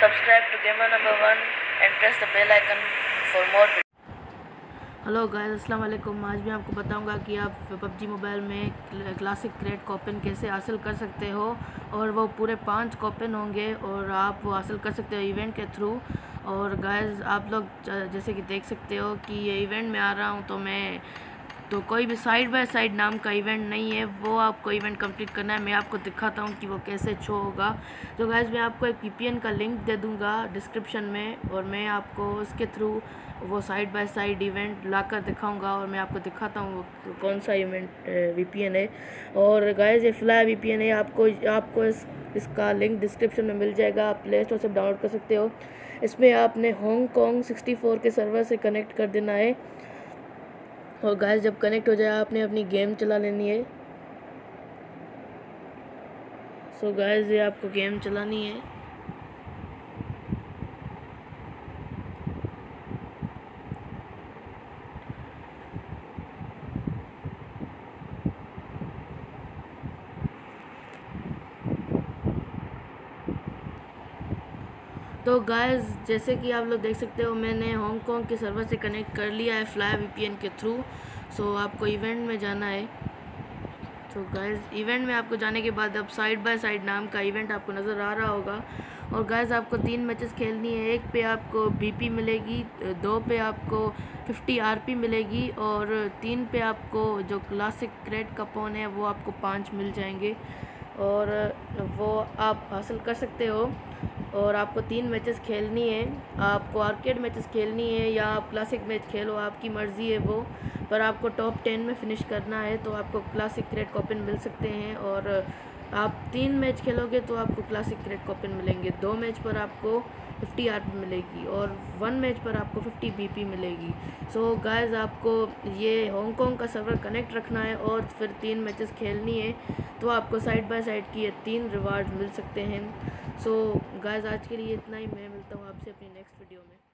Subscribe to Gamer Number 1 and press the bell icon for more videos. Hello guys, अस्सलाम वालेकुम। आज मैं आपको बताऊंगा कि आप PUBG मोबाइल में क्लासिक क्रेट कॉपन कैसे हासिल कर सकते हो, और वो पूरे 5 कॉपन होंगे और आप वो हासिल कर सकते हो इवेंट के थ्रू। और गाइस, आप लोग जैसे कि देख सकते हो कि ये इवेंट में आ रहा हूँ, तो कोई भी साइड बाय साइड नाम का इवेंट नहीं है, वो आपको इवेंट कंप्लीट करना है। मैं आपको दिखाता हूँ कि वो कैसे शो होगा। तो गाइस, मैं आपको एक VPN का लिंक दे दूँगा डिस्क्रिप्शन में, और मैं आपको उसके थ्रू वो साइड बाय साइड इवेंट लाकर दिखाऊंगा, और मैं आपको दिखाता हूँ कौन सा इवेंट VPN है। और गाइस, ये फ्लाई VPN है, आपको इसका लिंक डिस्क्रिप्शन में मिल जाएगा। आप प्ले स्टोर से डाउनलोड कर सकते हो। इसमें आपने हांगकॉन्ग 64 के सर्वर से कनेक्ट कर देना है, और गाइस जब कनेक्ट हो जाए आपने अपनी गेम चला लेनी है। सो गाइस, ये आपको गेम चलानी है। तो गाइस, जैसे कि आप लोग देख सकते हो, मैंने हांगकॉन्ग के सर्वर से कनेक्ट कर लिया है फ्लाई VPN के थ्रू। सो आपको इवेंट में जाना है। तो गाइस, इवेंट में आपको जाने के बाद अब साइड बाय साइड नाम का इवेंट आपको नज़र आ रहा होगा। और गाइस, आपको 3 मैचेस खेलनी है। 1 पे आपको BP मिलेगी, 2 पे आपको 50 RP मिलेगी, और 3 पे आपको जो क्लासिक क्रेट कपोन है वो आपको 5 मिल जाएंगे, और वो आप हासिल कर सकते हो। और आपको 3 मैचेस खेलनी है। आपको आर्केड मैचेस खेलनी है या आप क्लासिक मैच खेलो, आपकी मर्ज़ी है वो, पर आपको टॉप 10 में फिनिश करना है तो आपको क्लासिक क्रेट कॉपन मिल सकते हैं। और आप 3 मैच खेलोगे तो आपको क्लासिक क्रेट कॉपन मिलेंगे। 2 मैच पर आपको 50 RP मिलेगी, और 1 मैच पर आपको 50 BP मिलेगी। सो गाइस, आपको ये हांगकॉन्ग का सर्वर कनेक्ट रखना है और फिर 3 मैचेस खेलनी है, तो आपको साइड बाय साइड की ये 3 रिवार्ड मिल सकते हैं। सो गाइस, आज के लिए इतना ही। मैं मिलता हूँ आपसे अपनी नेक्स्ट वीडियो में।